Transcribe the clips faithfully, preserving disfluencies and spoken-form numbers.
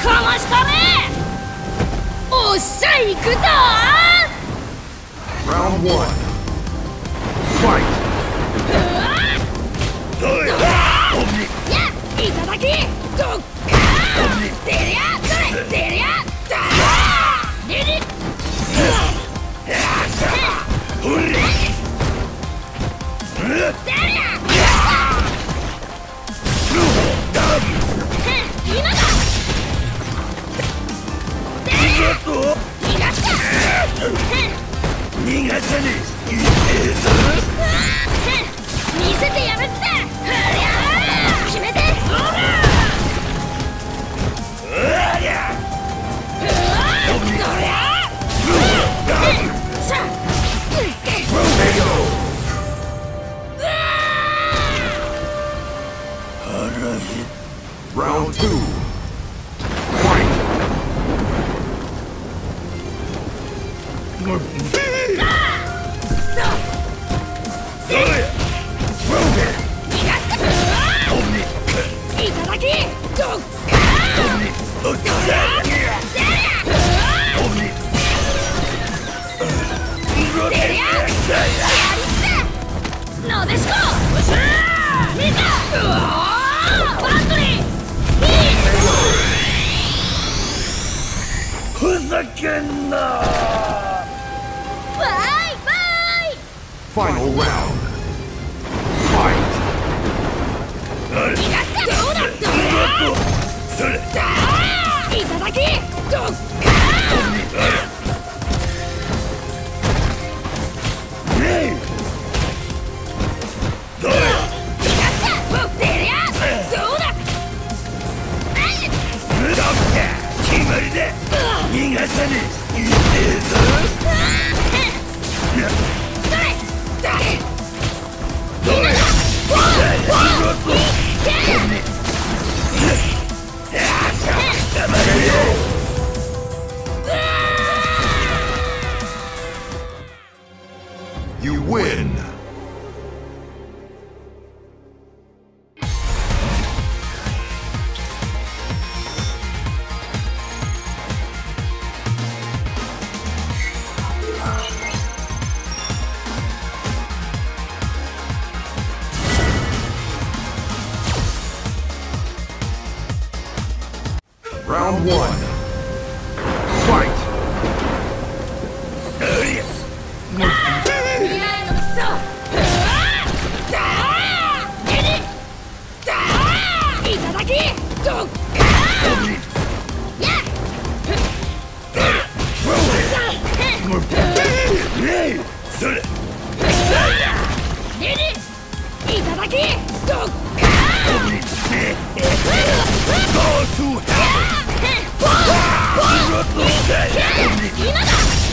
かましたね。おっしゃいくぞ。 Round one. Fight. いただきどっかー。てりゃそれてりゃだー。リリッほれてりゃ今だ。てりゃ逃がした逃がさねえ。いいぞ見せてやるって。ふりゃー決めて。うりゃうわーどりゃさあ Round two. Fight. いただきどっかー。どりゃてりゃてりゃやりってなでしこ。見た。うわーバントリー。 ふざけんな。 バイバイ。 Final round. Fight. 逃がしたどうだ。どれそれだー。いただきどっかー。 どれ逃がしたてりゃどうだ。 どっか決まりだ。逃がさねえ。いいぞそれだけどれ黙れよ。 You win. Round one. Fight. いただきどっかやそれリリいただきどっか Go to hell. 今だ。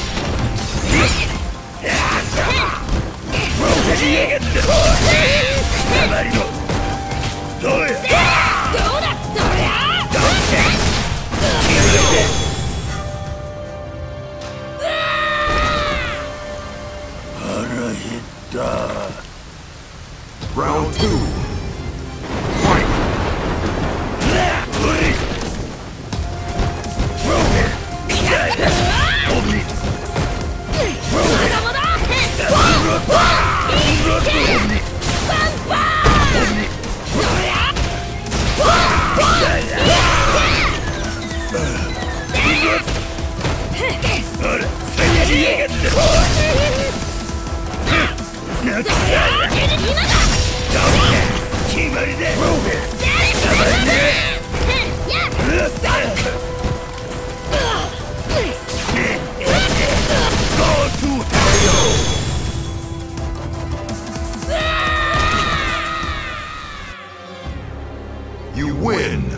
黙りろ。どうや。 どうだどりゃ。 腹減った。 Round two. Fight. 決まりで。 You win.